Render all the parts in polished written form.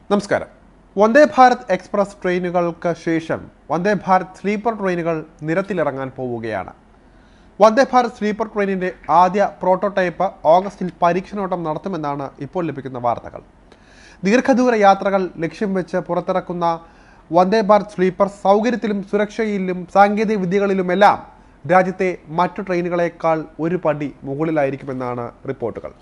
നമസ്കാരം. വന്ദേ ഭാരത് എക്സ്പ്രസ് ട്രെയിനുകൾക്ക് ശേഷം വന്ദേ ഭാരത് സ്ലീപ്പർ ട്രെയിനുകൾ നിരത്തിലിറങ്ങാൻ പോവുകയാണ്. വന്ദേ ഭാരത് സ്ലീപ്പർ ട്രെയിനിൻ്റെ ആദ്യ പ്രോട്ടോടൈപ്പ് ഓഗസ്റ്റിൽ പരീക്ഷണോട്ടം നടത്തുമെന്നാണ് ഇപ്പോൾ ലഭിക്കുന്ന വാർത്തകൾ. ദീർഘദൂര യാത്രകൾ ലക്ഷ്യം വെച്ച് പുറത്തിറക്കുന്ന വന്ദേ ഭാരത് സ്ലീപ്പർ സൗകര്യത്തിലും സുരക്ഷയിലും സാങ്കേതിക വിദ്യകളിലുമെല്ലാം രാജ്യത്തെ മറ്റു ട്രെയിനുകളേക്കാൾ ഒരു പടി മുകളിലായിരിക്കുമെന്നാണ് റിപ്പോർട്ടുകൾ.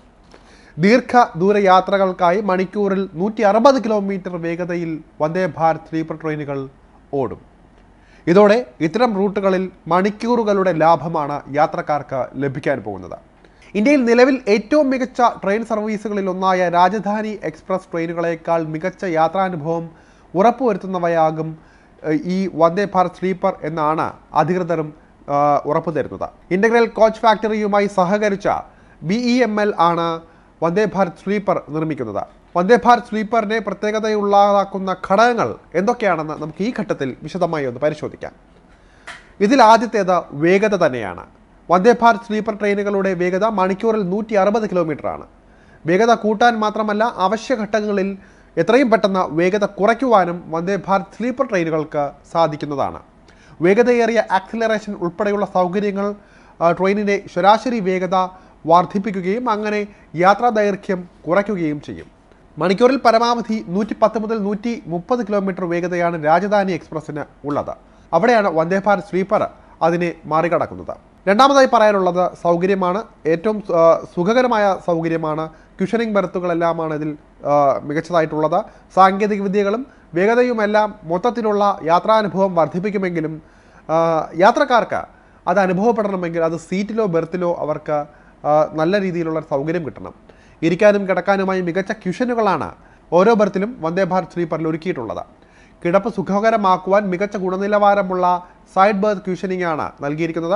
ദീർഘദൂര യാത്രകൾക്കായി മണിക്കൂറിൽ 160 കിലോമീറ്റർ വേഗതയിൽ വന്ദേ ഭാരത് സ്ലീപ്പർ ട്രെയിനുകൾ ഓടും. ഇതോടെ ഇത്തരം റൂട്ടുകളിൽ മണിക്കൂറുകളുടെ ലാഭമാണ് യാത്രക്കാർക്ക് ലഭിക്കാൻ പോകുന്നത്. ഇന്ത്യയിൽ നിലവിൽ ഏറ്റവും മികച്ച ട്രെയിൻ സർവീസുകളിൽ ഒന്നായ രാജധാനി എക്സ്പ്രസ് ട്രെയിനുകളേക്കാൾ മികച്ച യാത്രാനുഭവം ഉറപ്പുവരുത്തുന്നവയാകും ഈ വന്ദേ ഭാരത് സ്ലീപ്പർ എന്നാണ് അധികൃതരും ഉറപ്പു തരുന്നത്. ഇൻ്റഗ്രൽ കോച്ച് ഫാക്ടറിയുമായി സഹകരിച്ച BEML ആണ് വന്ദേ ഭാരത് സ്ലീപ്പർ നിർമ്മിക്കുന്നത്. വന്ദേ ഭാരത് സ്ലീപ്പറിനെ പ്രത്യേകതയുള്ളതാക്കുന്ന ഘടകങ്ങൾ എന്തൊക്കെയാണെന്ന് നമുക്ക് ഈ ഘട്ടത്തിൽ വിശദമായി ഒന്ന് പരിശോധിക്കാം. ഇതിൽ ആദ്യത്തേത് വേഗത തന്നെയാണ്. വന്ദേ ഭാരത് സ്ലീപ്പർ ട്രെയിനുകളുടെ വേഗത മണിക്കൂറിൽ 160 കിലോമീറ്ററാണ്. വേഗത കൂട്ടാൻ മാത്രമല്ല, അവശ്യ ഘട്ടങ്ങളിൽ എത്രയും പെട്ടെന്ന് വേഗത കുറയ്ക്കുവാനും വന്ദേ ഭാരത് സ്ലീപ്പർ ട്രെയിനുകൾക്ക് സാധിക്കുന്നതാണ്. വേഗതയേറിയ ആക്സിലറേഷൻ ഉൾപ്പെടെയുള്ള സൗകര്യങ്ങൾ ട്രെയിനിൻ്റെ ശരാശരി വേഗത വർദ്ധിപ്പിക്കുകയും അങ്ങനെ യാത്രാ ദൈർഘ്യം കുറയ്ക്കുകയും ചെയ്യും. മണിക്കൂറിൽ പരമാവധി 110 മുതൽ 130 കിലോമീറ്റർ വേഗതയാണ് രാജധാനി എക്സ്പ്രസ്സിന് ഉള്ളത്. അവിടെയാണ് വന്ദേ ഭാരത് സ്ലീപ്പർ അതിനെ മറികടക്കുന്നത്. രണ്ടാമതായി പറയാനുള്ളത് സൗകര്യമാണ്. ഏറ്റവും സുഖകരമായ സൗകര്യമാണ്. ക്യുഷനിങ് ബെർത്തുകളെല്ലാമാണ് ഇതിൽ മികച്ചതായിട്ടുള്ളത്. സാങ്കേതിക വിദ്യകളും വേഗതയുമെല്ലാം മൊത്തത്തിലുള്ള യാത്രാനുഭവം വർദ്ധിപ്പിക്കുമെങ്കിലും യാത്രക്കാർക്ക് അത് അനുഭവപ്പെടണമെങ്കിൽ അത് സീറ്റിലോ ബെർത്തിലോ അവർക്ക് നല്ല രീതിയിലുള്ള സൗകര്യം കിട്ടണം. ഇരിക്കാനും കിടക്കാനുമായി മികച്ച ക്യുഷനുകളാണ് ഓരോ ബർത്തിലും വന്ദേ ഭാരത് സ്ലീപ്പറിൽ ഒരുക്കിയിട്ടുള്ളത്. കിടപ്പ് സുഖകരമാക്കുവാൻ മികച്ച ഗുണനിലവാരമുള്ള സൈഡ് ബർത്ത് ക്യുഷനിങ് ആണ് നൽകിയിരിക്കുന്നത്.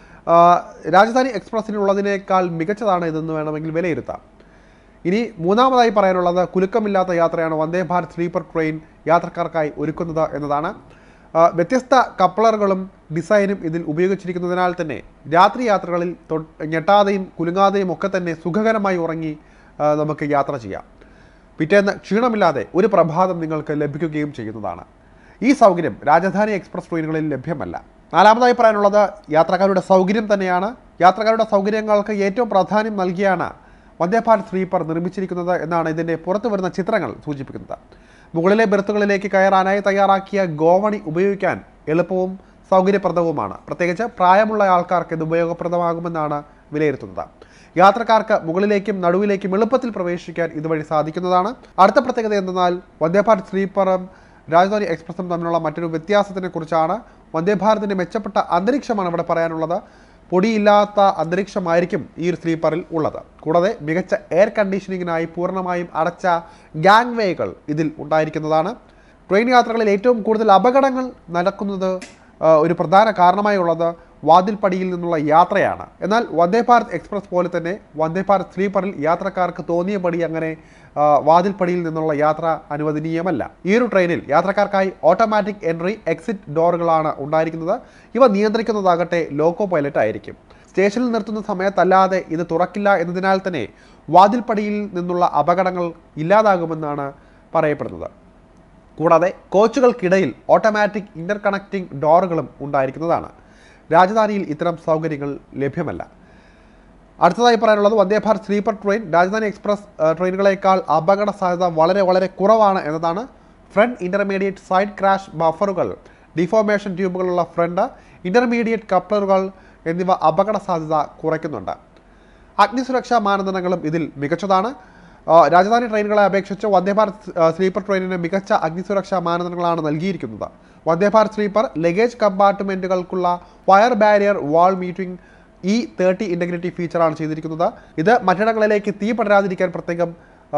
രാജധാനി എക്സ്പ്രസ്സിനുള്ളതിനേക്കാൾ മികച്ചതാണ് ഇതെന്ന് വേണമെങ്കിൽ വിലയിരുത്താം. ഇനി മൂന്നാമതായി പറയാനുള്ളത് കുലുക്കമില്ലാത്ത യാത്രയാണ് വന്ദേ ഭാരത് സ്ലീപ്പർ ട്രെയിൻ യാത്രക്കാർക്കായി ഒരുക്കുന്നത് എന്നതാണ്. വ്യത്യസ്ത കപ്ലറുകളും ഡിസൈനും ഇതിൽ ഉപയോഗിച്ചിരിക്കുന്നതിനാൽ തന്നെ രാത്രി യാത്രകളിൽ ഞെട്ടാതെയും കുലുങ്ങാതെയും ഒക്കെ തന്നെ സുഖകരമായി ഉറങ്ങി നമുക്ക് യാത്ര ചെയ്യാം. പിറ്റേന്ന് ക്ഷീണമില്ലാതെ ഒരു പ്രഭാതം നിങ്ങൾക്ക് ലഭിക്കുകയും ചെയ്യുന്നതാണ്. ഈ സൗകര്യം രാജധാനി എക്സ്പ്രസ് ട്രെയിനുകളിൽ ലഭ്യമല്ല. നാലാമതായി പറയാനുള്ളത് യാത്രക്കാരുടെ സൗകര്യം തന്നെയാണ്. യാത്രക്കാരുടെ സൗകര്യങ്ങൾക്ക് ഏറ്റവും പ്രാധാന്യം നൽകിയാണ് വന്ദേ ഭാരത് സ്ലീപ്പർ നിർമ്മിച്ചിരിക്കുന്നത് എന്നാണ് ഇതിൻ്റെ പുറത്തു വരുന്ന ചിത്രങ്ങൾ സൂചിപ്പിക്കുന്നത്. മുകളിലെ ബെർത്തുകളിലേക്ക് കയറാനായി തയ്യാറാക്കിയ ഗോവണി ഉപയോഗിക്കാൻ എളുപ്പവും സൗകര്യപ്രദവുമാണ്. പ്രത്യേകിച്ച് പ്രായമുള്ള ആൾക്കാർക്ക് ഇത് ഉപയോഗപ്രദമാകുമെന്നാണ് വിലയിരുത്തുന്നത്. യാത്രക്കാർക്ക് മുകളിലേക്കും നടുവിലേക്കും എളുപ്പത്തിൽ പ്രവേശിക്കാൻ ഇതുവഴി സാധിക്കുന്നതാണ്. അടുത്ത പ്രത്യേകത എന്തെന്നാൽ വന്ദേ ഭാരത് സ്ലീപ്പറും രാജധാനി എക്സ്പ്രസും തമ്മിലുള്ള മറ്റൊരു വ്യത്യാസത്തിനെ കുറിച്ചാണ്. വന്ദേ ഭാരതിൻ്റെ മെച്ചപ്പെട്ട അന്തരീക്ഷമാണ് ഇവിടെ പറയാനുള്ളത്. പൊടിയില്ലാത്ത അന്തരീക്ഷമായിരിക്കും ഈ ഒരു സ്ലീപ്പറിൽ ഉള്ളത്. കൂടാതെ മികച്ച എയർ കണ്ടീഷനിങ്ങിനായി പൂർണ്ണമായും അടച്ച ഗാങ് വേകൾ ഇതിൽ ഉണ്ടായിരിക്കുന്നതാണ്. ട്രെയിൻ യാത്രകളിൽ ഏറ്റവും കൂടുതൽ അപകടങ്ങൾ നടക്കുന്നത് ഒരു പ്രധാന കാരണമായി ഉള്ളത് വാതിൽപ്പടിയിൽ നിന്നുള്ള യാത്രയാണ്. എന്നാൽ വന്ദേ ഭാരത് എക്സ്പ്രസ് പോലെ തന്നെ വന്ദേ ഭാരത് സ്ലീപ്പറിൽ യാത്രക്കാർക്ക് തോന്നിയ പടി അങ്ങനെ വാതിൽപ്പടിയിൽ നിന്നുള്ള യാത്ര അനുവദനീയമല്ല. ഈ ഒരു ട്രെയിനിൽ യാത്രക്കാർക്കായി ഓട്ടോമാറ്റിക് എൻട്രി എക്സിറ്റ് ഡോറുകളാണ് ഉണ്ടായിരിക്കുന്നത്. ഇവ നിയന്ത്രിക്കുന്നതാകട്ടെ ലോക്കോ പൈലറ്റ് ആയിരിക്കും. സ്റ്റേഷനിൽ നിർത്തുന്ന സമയത്തല്ലാതെ ഇത് തുറക്കില്ല എന്നതിനാൽ തന്നെ വാതിൽപ്പടിയിൽ നിന്നുള്ള അപകടങ്ങൾ ഇല്ലാതാകുമെന്നാണ് പറയപ്പെടുന്നത്. കൂടാതെ കോച്ചുകൾക്കിടയിൽ ഓട്ടോമാറ്റിക് ഇൻ്റർകണക്റ്റിംഗ് ഡോറുകളും ഉണ്ടായിരിക്കുന്നതാണ്. രാജധാനിയിൽ ഇത്തരം സൗകര്യങ്ങൾ ലഭ്യമല്ല. അടുത്തതായി പറയാനുള്ളത് Vande Bharat sleeper train Rajdhani express ട്രെയിനുകളേക്കാൾ അപകട സാധ്യത വളരെ കുറവാണ് എന്നതാണ്. ഫ്രണ്ട് ഇൻ്റർമീഡിയറ്റ് സൈഡ് ക്രാഷ് ബഫറുകൾ, ഡിഫോർമേഷൻ ട്യൂബുകളുള്ള ഫ്രണ്ട് ഇൻ്റർമീഡിയറ്റ് കപ്ലറുകൾ എന്നിവ അപകട സാധ്യത കുറയ്ക്കുന്നുണ്ട്. അഗ്നിസുരക്ഷാ മാനദണ്ഡങ്ങളും ഇതിൽ മികച്ചതാണ്. രാജധാനി ട്രെയിനുകളെ അപേക്ഷിച്ച് വന്ദേ ഭാരത് സ്ലീപ്പർ ട്രെയിനിന് മികച്ച അഗ്നിസുരക്ഷാ മാനദണ്ഡങ്ങളാണ് നൽകിയിരിക്കുന്നത്. വന്ദേ ഭാരത് സ്ലീപ്പർ ലഗേജ് കമ്പാർട്ട്മെൻറ്റുകൾക്കുള്ള fire barrier wall meeting E30 integrity ഫീച്ചറാണ് ചെയ്തിരിക്കുന്നത്. ഇത് മറ്റിടങ്ങളിലേക്ക് തീ പടരാതിരിക്കാൻ പ്രത്യേകം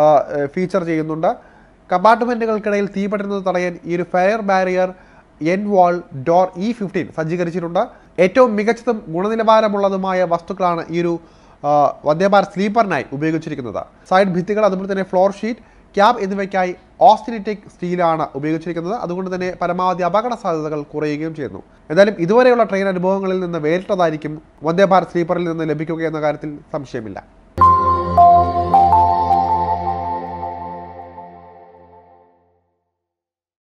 ഫീച്ചർ ചെയ്യുന്നുണ്ട്. കമ്പാർട്ട്മെൻറ്റുകൾക്കിടയിൽ തീ പടരുന്നത് തടയാൻ ഈ ഒരു fire barrier end wall door E15 സജ്ജീകരിച്ചിട്ടുണ്ട്. ഏറ്റവും മികച്ചതും ഗുണനിലവാരമുള്ളതുമായ വസ്തുക്കളാണ് ഈ ഒരു വന്ദേ ഭാരത് സ്ലീപ്പറിനായി ഉപയോഗിച്ചിരിക്കുന്നത്. സൈഡ് ഭിത്തികൾ, അതുപോലെ തന്നെ ഫ്ലോർ ഷീറ്റ്, ക്യാബ് എന്നിവയ്ക്കായി ഓസ്റ്റനിറ്റിക് സ്റ്റീലാണ് ഉപയോഗിച്ചിരിക്കുന്നത്. അതുകൊണ്ട് തന്നെ പരമാവധി അപകട സാധ്യതകൾ കുറയുകയും ചെയ്യുന്നു. എന്തായാലും ഇതുവരെയുള്ള ട്രെയിൻ അനുഭവങ്ങളിൽ നിന്ന് വേറിട്ടതായിരിക്കും വന്ദേ ഭാരത് സ്ലീപ്പറിൽ നിന്ന് ലഭിക്കുക എന്ന കാര്യത്തിൽ സംശയമില്ല.